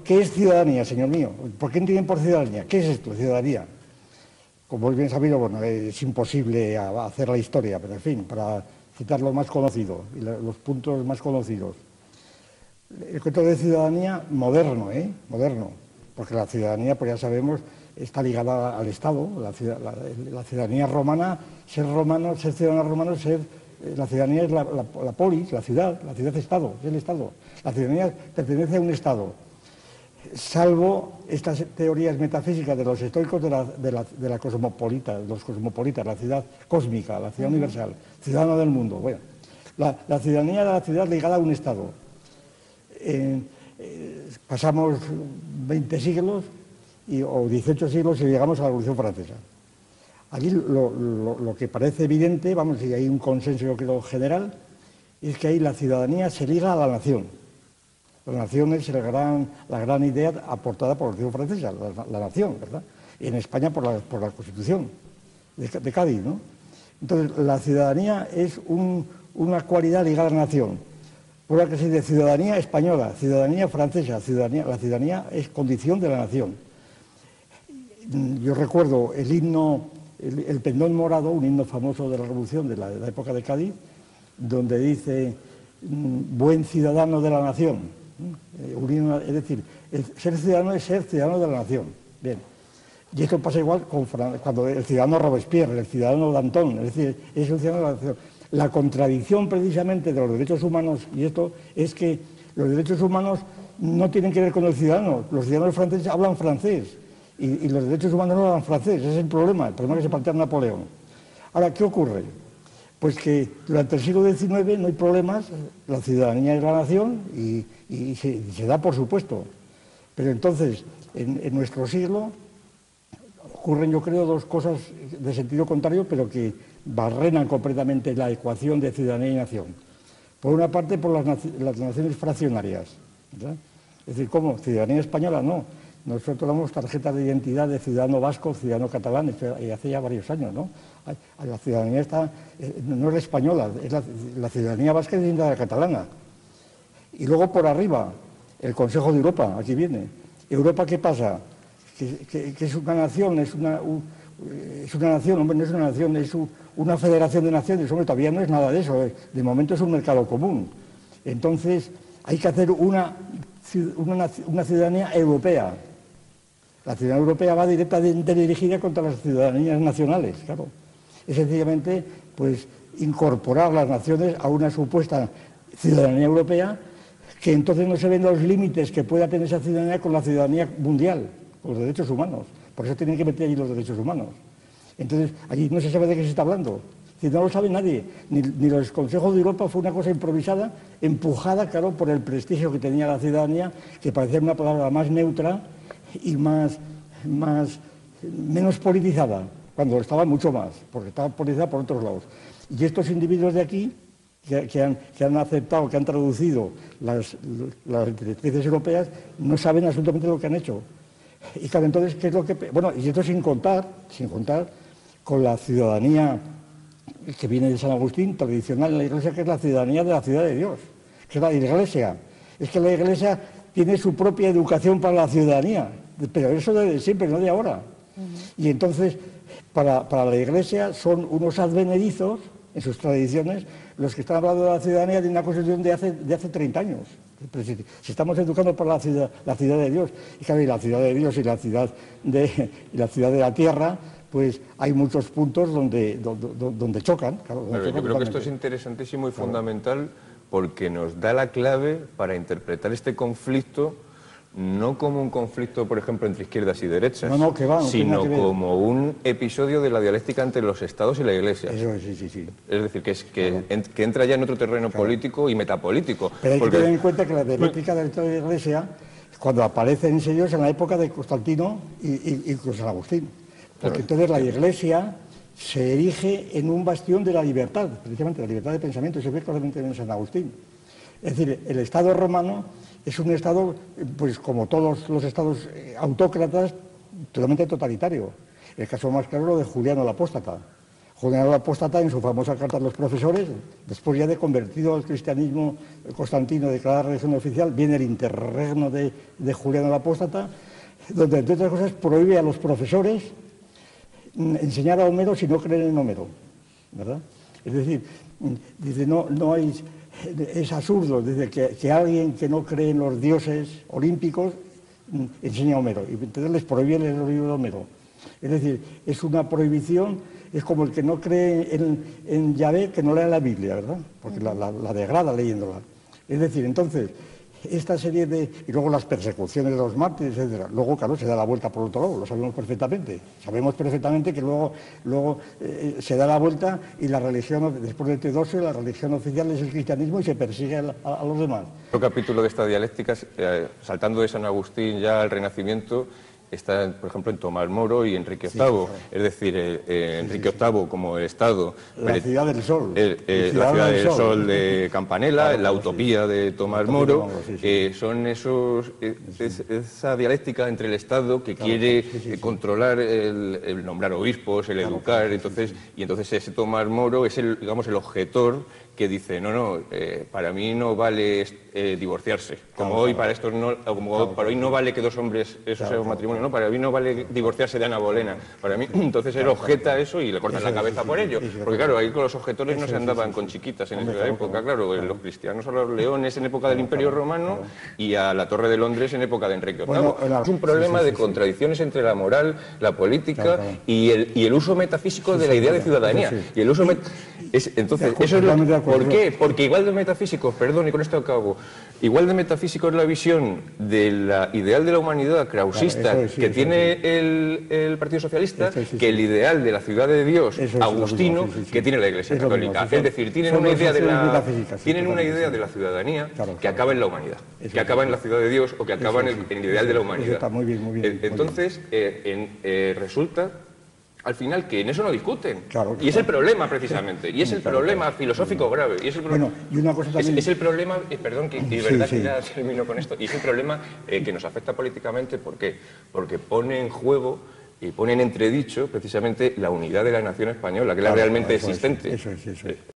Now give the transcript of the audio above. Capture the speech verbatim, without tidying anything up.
¿qué es ciudadanía, señor mío? ¿Por qué entienden por ciudadanía? ¿Qué es esto, ciudadanía? Como es bien sabido, bueno, es imposible hacer la historia, pero en fin, para citar lo más conocido y los puntos más conocidos. El concepto de ciudadanía moderno, ¿eh? Moderno, porque la ciudadanía, pues ya sabemos, está ligada al Estado. La, la, la ciudadanía romana, ser romano, ser ciudadano romano, ser, la ciudadanía es la, la, la polis, la ciudad, la ciudad-estado, es el Estado. La ciudadanía pertenece a un Estado, salvo estas teorías metafísicas de los estoicos de la, de la, de la cosmopolita, de los cosmopolitas, la ciudad cósmica, la ciudad uh-huh. universal, ciudadano del mundo. Bueno, la, la ciudadanía de la ciudad ligada a un Estado. Eh, eh, pasamos veinte siglos y, o dieciocho siglos y llegamos a la Revolución Francesa. Aquí lo, lo, lo que parece evidente, vamos, y hay un consenso yo creo general, es que ahí la ciudadanía se liga a la nación. La nación es el gran, la gran idea aportada por la Revolución Francesa, la, la nación, ¿verdad? Y en España por la, por la Constitución de, de Cádiz, ¿no? Entonces, la ciudadanía es un, una cualidad ligada a la nación. Por la que se dice ciudadanía española, ciudadanía francesa, ciudadanía, la ciudadanía es condición de la nación. Yo recuerdo el himno, el, el pendón morado, un himno famoso de la Revolución de la, de la época de Cádiz, donde dice buen ciudadano de la nación. Es decir, el ser ciudadano es ser ciudadano de la nación. Bien. Y esto pasa igual con, cuando el ciudadano Robespierre, el ciudadano Danton, es decir, es un ciudadano de la nación. La contradicción precisamente de los derechos humanos, y esto es que los derechos humanos no tienen que ver con el ciudadano. Los ciudadanos franceses hablan francés y, y los derechos humanos no hablan francés. Ese es el problema, el problema que se plantea Napoleón. Ahora, ¿qué ocurre? Pues que durante el siglo diecinueve no hay problemas, la ciudadanía es la nación y, y se, se da por supuesto. Pero entonces, en, en nuestro siglo ocurren, yo creo, dos cosas de sentido contrario, pero que barrenan completamente la ecuación de ciudadanía y nación. Por una parte, por las, naci las naciones fraccionarias, ¿verdad? Es decir, ¿cómo? Ciudadanía española, no. Nosotros damos tarjetas de identidad de ciudadano vasco, ciudadano catalán, y hace ya varios años, ¿no? La ciudadanía está, no es la española, es la, la ciudadanía vasca es la catalana. Y luego por arriba, el Consejo de Europa, aquí viene. ¿Europa qué pasa? Que, que, que es una nación, es una, un, es una nación, hombre, no es una nación, es un, una federación de naciones, hombre, todavía no es nada de eso, de momento es un mercado común. Entonces, hay que hacer una, una, una ciudadanía europea. La ciudadanía europea va directamente dirigida contra las ciudadanías nacionales, claro. Es sencillamente, pues, incorporar las naciones a una supuesta ciudadanía europea, que entonces no se ven los límites que pueda tener esa ciudadanía con la ciudadanía mundial, con los derechos humanos. Por eso tienen que meter allí los derechos humanos. Entonces, allí no se sabe de qué se está hablando. Si no lo sabe nadie, ni, ni los consejos de Europa, fue una cosa improvisada, empujada, claro, por el prestigio que tenía la ciudadanía, que parecía una palabra más neutra y más, más menos politizada, cuando estaba mucho más, porque estaba politizada por otros lados. Y estos individuos de aquí, que, que, han, que han aceptado, que han traducido las, las directrices europeas, no saben absolutamente lo que han hecho. Y claro, entonces, ¿qué es lo que...? Bueno, y esto sin contar, sin contar con la ciudadanía que viene de San Agustín, tradicional en la Iglesia, que es la ciudadanía de la ciudad de Dios, que es la Iglesia. Es que la Iglesia tiene su propia educación para la ciudadanía, pero eso de siempre, no de ahora. Uh-huh. Y entonces, para, para la Iglesia son unos advenedizos, en sus tradiciones, los que están hablando de la ciudadanía de una constitución de hace, de hace treinta años. Si, si estamos educando para la ciudad, la ciudad de Dios, y claro, y la ciudad de Dios y la ciudad de, y la, ciudad de la tierra, pues hay muchos puntos donde, donde, donde chocan. Claro, donde Pero chocan yo creo totalmente. que esto es interesantísimo y claro. fundamental porque nos da la clave para interpretar este conflicto no como un conflicto, por ejemplo, entre izquierdas y derechas, no, no, que va, no sino que como un episodio de la dialéctica entre los estados y la Iglesia. Eso es, sí, sí, sí. Es decir, que, es, que, claro. en, que entra ya en otro terreno claro. político y metapolítico. Pero hay porque... que tener en cuenta que la dialéctica del Estado y de la Iglesia, cuando aparece en ellos en la época de Constantino y, y, y con San Agustín. Porque claro. entonces la Iglesia se erige en un bastión de la libertad, precisamente la libertad de pensamiento, se ve claramente en San Agustín. Es decir, el Estado romano es un Estado, pues como todos los Estados autócratas, totalmente totalitario. El caso más claro es lo de Juliano el Apóstata. Juliano el Apóstata, en su famosa carta a los profesores, después ya de convertido al cristianismo Constantino, declarada religión oficial, viene el interregno de, de Juliano el Apóstata, donde, entre otras cosas, prohíbe a los profesores enseñar a Homero si no creen en Homero, ¿verdad? Es decir, dice, no, no hay, es absurdo desde que, que alguien que no cree en los dioses olímpicos enseña a Homero, y entonces les prohíbe el libro de Homero. Es decir, es una prohibición, es como el que no cree en, en Yahvé, que no lea la Biblia, ¿verdad? Porque la, la, la degrada leyéndola. Es decir, entonces, esta serie de... Y luego las persecuciones de los mártires, etcétera. Luego, claro, se da la vuelta por otro lado, lo sabemos perfectamente. Sabemos perfectamente que luego, luego eh, se da la vuelta y la religión, después de Teodosio, la religión oficial es el cristianismo y se persigue a, a, a los demás. Otro capítulo de esta dialéctica, eh, saltando de San Agustín ya al Renacimiento, está, por ejemplo, en Tomás Moro y Enrique octavo. Sí, sí, sí. Es decir, eh, eh, Enrique octavo como el Estado. La ciudad del sol. Eh, eh, la ciudad del sol, sol de Campanella, claro, la utopía sí. de Tomás Moro. Sí, sí. Eh, son esos eh, es, esa dialéctica entre el Estado que claro, quiere sí, sí, sí. controlar el, el nombrar obispos, el claro, educar. Claro, entonces, sí, sí. Y entonces ese Tomás Moro es el, digamos, el objetor que dice, no, no, eh, para mí no vale eh, divorciarse, como claro, hoy claro. para estos no, como claro, para hoy no vale que dos hombres, eso claro, sea un matrimonio, no, para mí no vale divorciarse de Ana Bolena, para mí, entonces él objeta eso y le cortan la cabeza por ello, porque claro, ahí con los objetores no se andaban con chiquitas en esa época, claro, los cristianos a los leones en época del Imperio Romano y a la Torre de Londres en época de Enrique octavo. Es un problema de contradicciones entre la moral, la política y el, y el uso metafísico de la idea de ciudadanía, y el uso met... es, entonces, eso es lo ¿por qué? Porque igual de metafísicos, perdón, y con esto acabo, igual de metafísico es la visión del ideal de la humanidad krausista claro, es, sí, que tiene sí. el, el Partido Socialista, sí, sí, que el ideal de la ciudad de Dios eso agustino es sí, sí. que tiene la Iglesia eso Católica. Mismo, sí, es decir, tienen una idea de la, tienen una idea de la ciudadanía claro, que claro. acaba en la humanidad, eso que acaba en la ciudad de Dios o que acaba en el, en el ideal eso, de la humanidad. Está muy bien, muy bien, Entonces, muy bien. Eh, en, eh, resulta... al final que en eso no discuten. Claro, claro. Y es el problema precisamente, y es el claro, problema claro. filosófico grave. Y es el pro... bueno, y una cosa también... es, es el problema, eh, perdón, que de verdad sí, que ya sí. termino con esto, y es el problema eh, que nos afecta políticamente, ¿por qué? Porque pone en juego y pone en entredicho precisamente la unidad de la nación española, que es claro, la realmente eso existente. Es, eso es, eso es.